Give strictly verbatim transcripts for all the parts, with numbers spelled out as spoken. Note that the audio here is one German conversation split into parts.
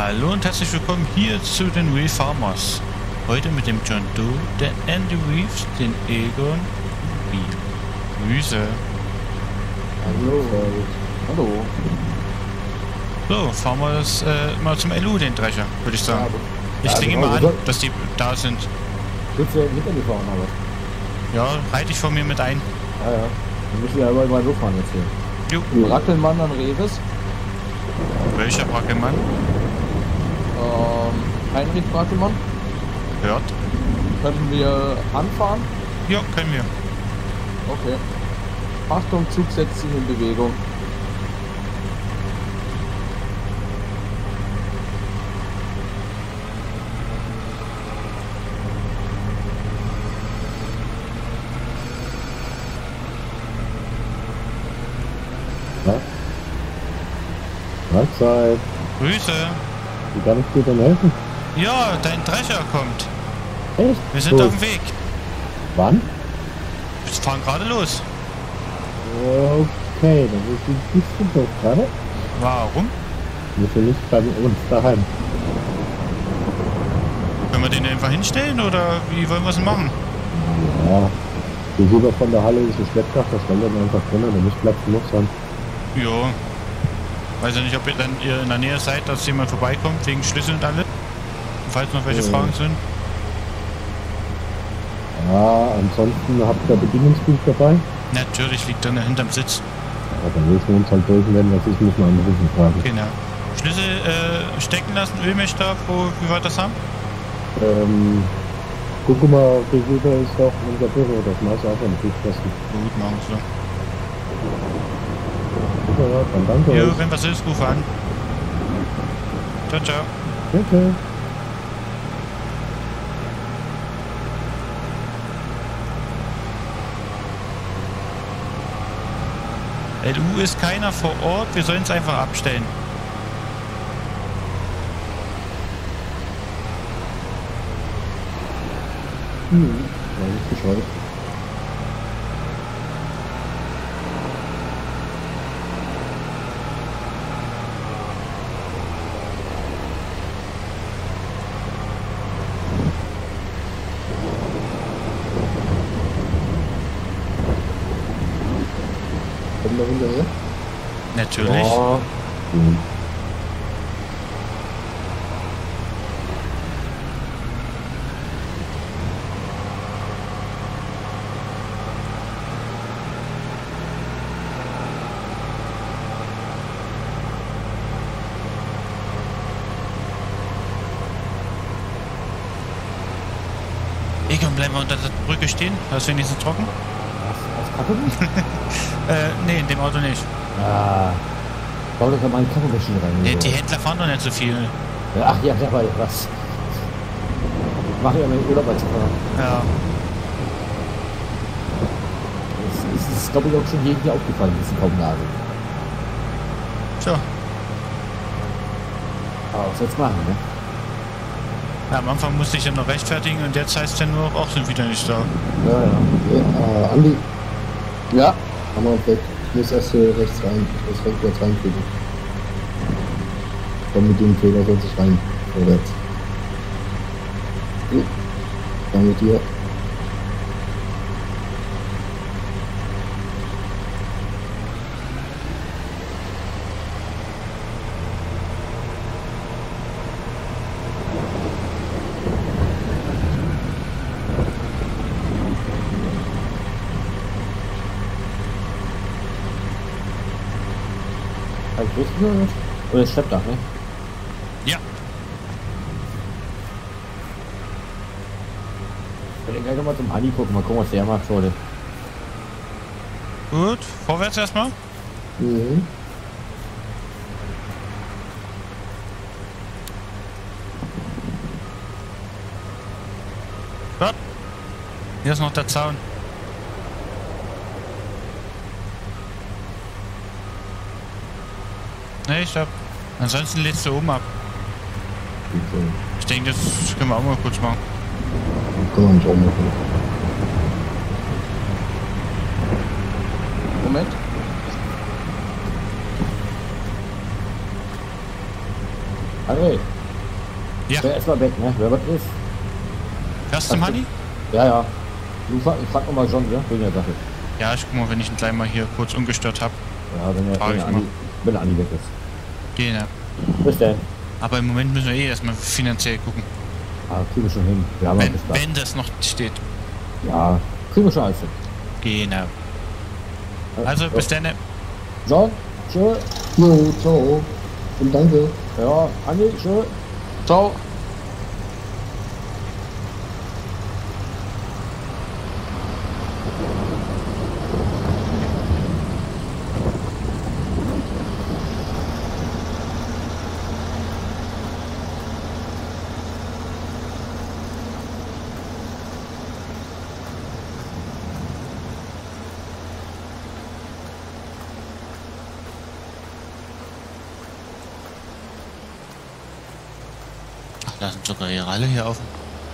Hallo und herzlich willkommen hier zu den Reef Farmers. Heute mit dem John Doe, der Andy Reeves, den Egon und Grüße. Hallo. Hallo. So, fahren wir das äh, mal zum L U, den Drescher, würde ich sagen. Ja, ich ja, klinge genau, mal an, dass die da sind. Willst du hinter mir fahren, aber? Ja, reite ich von mir mit ein. Ja, ja. Wir müssen ja immer mal so fahren jetzt hier. Jo. Rackelmann an Reves. Welcher Brackelmann? Ähm, Heinrich Brackelmann. Hört. Können wir anfahren? Ja, können wir. Okay. Achtung, Zug setzt sich in Bewegung. Ja. Mahlzeit. Grüße. Wie kann ich dir denn helfen? Ja, dein Drescher kommt. Echt? Wir sind Gut. auf dem Weg. Wann? Wir fahren gerade los. Okay, das ist ein bisschen doof gerade. Warum? Wir sind nicht bei uns daheim. Können wir den einfach hinstellen oder wie wollen wir es denn machen? Ja. Gegenüber von der Halle ist ein Schleppdach, da stellt er einfach drin, da muss Platz genug sein. Jo. Weiß ja nicht, ob ihr dann ihr in der Nähe seid, dass jemand vorbeikommt, wegen Schlüssel und alles. Falls noch welche Ja. Fragen sind. Ja, ansonsten habt ihr Bedienungsbuch dabei. Natürlich liegt dann hinterm Sitz. Ja, dann müssen wir uns halt durchwenden, dass ich muss mal anrufen fragen. Genau. Schlüssel äh, stecken lassen, Ölmilchstab, wo wie wir das haben? Ähm, guck mal, gegenüber ist doch unser Büro, das mache ich auch am Briefkasten. Gut, machen wir Ja, dann danke so. Jo, euch. wenn was ist, ruf an. Ciao, ciao. Bitte. L U ist keiner vor Ort, wir sollen es einfach abstellen. Hm, weiß ich Bescheid. Kommen wir hinterher? Natürlich. Ja. Mhm. Egon, bleiben wir unter der Brücke stehen? Das ist wenigstens trocken? Was? Was Kaffee? Äh, nee, in dem Auto nicht. Ah. Bau doch mal einen Kaffeemaschine rein. Nee, oder die so. Händler fahren doch nicht so viel. Ja, ach ja, da war ja was. Mach ja meinen Urlaub als fahren. Ja. Das ist, ist glaube ich, auch schon jedem hier aufgefallen, diese Kaumnase. So. Aber was soll's machen, ne? Ja, am Anfang musste ich ja noch rechtfertigen und jetzt heißt es ja nur, auch sind wieder nicht da. Ja, ja. Ja, äh, Andi. Ja. Haben wir weg. Ich muss erst hier rechts rein. Ich muss rückwärts reinkriegen. Komm mit dem Fehler soll sich rein. Vorwärts. Gut. Dann mit dir. Hab ich richtig gehört? Oder das Schleppdach, ne? Ja. Ich will gleich nochmal zum Andi gucken, mal gucken, was der macht heute. Gut, vorwärts erstmal. Mhm. Stopp. Hier ist noch der Zaun. Nee, stopp. Ansonsten lädst du oben ab. Ich denke, das können wir auch mal kurz machen. Können wir nicht auch machen. Moment. André, Ja. Der ist mal weg, ne? Wer was ist? Fährst du, Manni? Ja, ja. Du frag, ich frag nochmal John, ja? Wegen der Sache. Ja, ich guck mal, wenn ich ihn gleich mal hier kurz umgestört habe. Ja, wenn er, Frag wenn ich er, mal. Andi, wenn er Andi weg ist. Genau. Bis dann. Aber im Moment müssen wir eh erstmal finanziell gucken. Ah, kriegen wir schon hin. Wir haben Wenn, bis gleich. wenn das noch steht. Ja, kriegen wir schon alles hin. Genau. Äh, Also, ja. bis dann. John, tschö. Jo, ciao. Und danke. Ja, Andi, tschö. Ciao. Ach, da sind sogar ihre alle hier offen.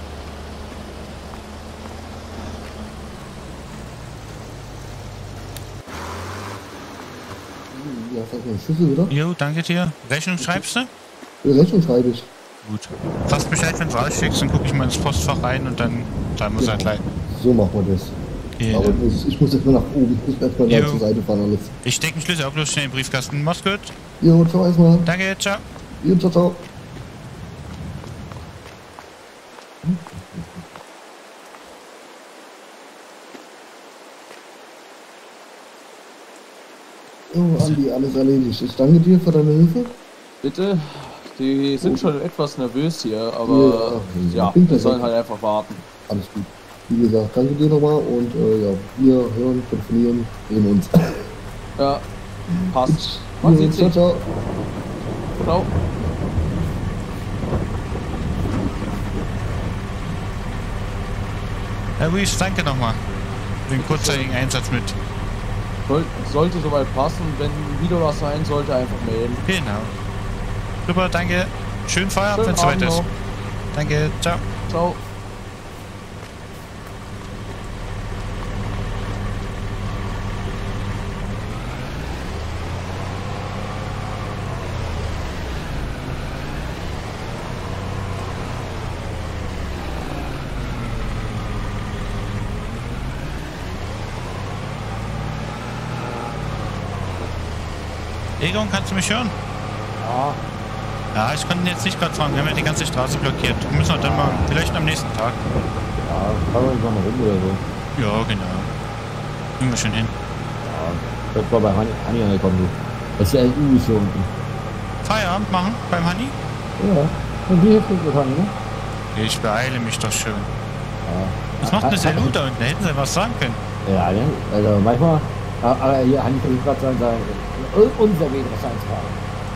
Ja, sag mal, Schlüssel wieder. Jo, danke dir. Rechnung schreibst du? Die Rechnung schreibe ich. Gut. Sagst Bescheid, wenn du rausschickst, dann gucke ich mal ins Postfach rein und dann zahlen wir es Ja. halt gleich. So machen wir das. Genau. Aber ich muss, ich muss jetzt mal nach oben. Ich muss erstmal da Jo. zur Seite fahren alles. Ich stecke den Schlüssel auch bloß schnell in den Briefkasten. Mach's gut. Jo, ciao erstmal. Danke, ciao. Jo, ciao, ciao. Oh, Andi, alles erledigt. Ich danke dir für deine Hilfe. Bitte. Die sind schon etwas nervös hier, aber Ja, ja, klingt die das sollen so. halt einfach warten. Alles gut. Wie gesagt, danke dir nochmal und äh, ja, wir hören, telefonieren, sehen uns. Ja, passt. Man Jo, sieht ciao, sich. ciao. Ciao. Herr Wies, danke nochmal. Für den kurzzeitigen Einsatz mit. Soll, sollte soweit passen. Wenn wieder was sein sollte, einfach melden. Genau. Super, danke. Schönen Feierabend, wenn Schönen es soweit Abend ist. noch. Danke, ciao. Ciao. Egon, kannst du mich hören? Ja, Ja, ich konnte jetzt nicht gerade fahren. Wir haben ja die ganze Straße blockiert. Müssen wir dann mal, vielleicht am nächsten Tag. ja, fahren wir nicht mal eine Runde oder so. Ja, genau. Kriegen wir schon hin. Ja, das war bei Hani, Hani angekommen, du. Das ist ja ein U hier unten. Feierabend machen beim Hanni? Ja, und die hilft uns mit Hani, ne? Ich beeile mich doch schön. Ja. Was macht eine Ah, Selu da unten? Da hätten sie was sagen können. Ja, ne? Also manchmal, aber hier Hani versucht gerade sein, sein, unser Weg wahrscheinlich.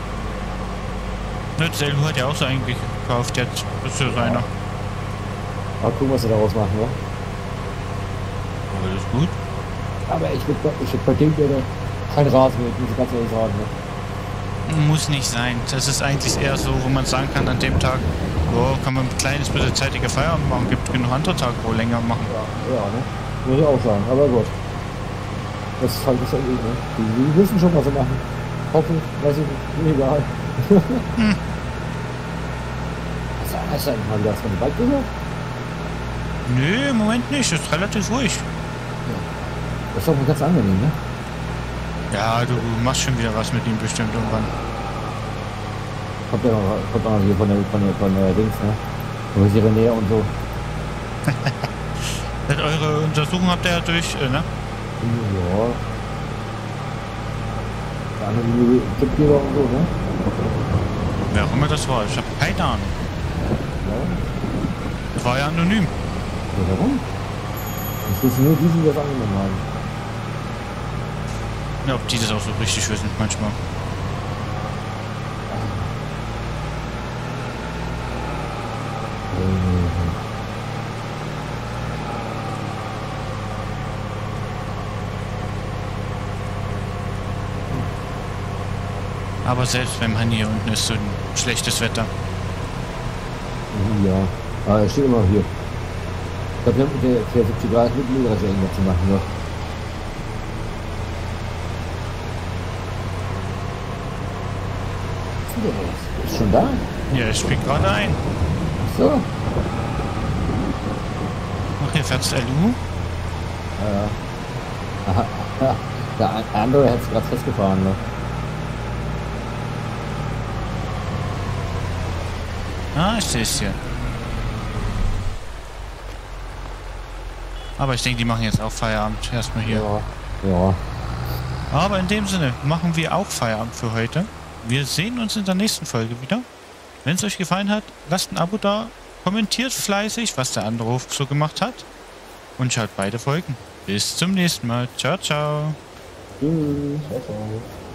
Ne, Selu hat ja auch so eigentlich gekauft jetzt. Das ist ja seiner. Mal gucken, was wir daraus machen, ne? Aber das ist gut. Aber ich würde ich würd bei dem gerne kein Rasen mehr, muss ich ganz ehrlich sagen, ne? Muss nicht sein. Das ist eigentlich eher so, wo man sagen kann an dem Tag, oh, kann man ein kleines bisschen zeitiger Feierabend machen. Gibt genug andere Tage, wo länger machen. Ja, ja, ne? Muss ich auch sagen, aber gut. Das ist halt das ja eh, ne? Die, die wissen schon, was sie machen. Hoffe, weiß ich nicht, mir egal. Hm. Was hast du eigentlich mal wieder was von der Bike gehört? Nö, im Moment nicht. Das ist relativ ruhig. Das ist doch mal ganz angenehm, ne? Ja, du machst schon wieder was mit ihm bestimmt irgendwann. Kommt ja noch, kommt auch noch hier von der, von der, von der Dings, ne? Von der Nähe und so. Eure Untersuchung habt ihr ja durch, äh, ne? Ja. Der andere die Tippgeber und so, ne? Wer auch immer das war. Ich habe keine Ahnung. Ja. Das war ja anonym. Ja, warum? Das wissen nur die, die das angenommen haben. Ja, ob die das auch so richtig wissen, manchmal. Aber selbst beim Hanni hier unten ist so ein schlechtes Wetter. Ja, aber er steht immer noch hier. Ich glaube, wir haben mit der vierundsiebzig Grad mit Müllreste irgendwas zu machen, ne? Was ist denn das? Ist schon da? Ja, ich spiel gerade ein. So. Ach, hier fährt's L U. Ja. Aha. Ja. Der andere hat es gerade festgefahren, ne? Ah, ich sehe es hier. Aber ich denke, die machen jetzt auch Feierabend. Erstmal hier. Ja. Ja. Aber in dem Sinne machen wir auch Feierabend für heute. Wir sehen uns in der nächsten Folge wieder. Wenn es euch gefallen hat, lasst ein Abo da. Kommentiert fleißig, was der andere Hof so gemacht hat. Und schaut beide Folgen. Bis zum nächsten Mal. Ciao, ciao. Tschüss. Ciao, ciao.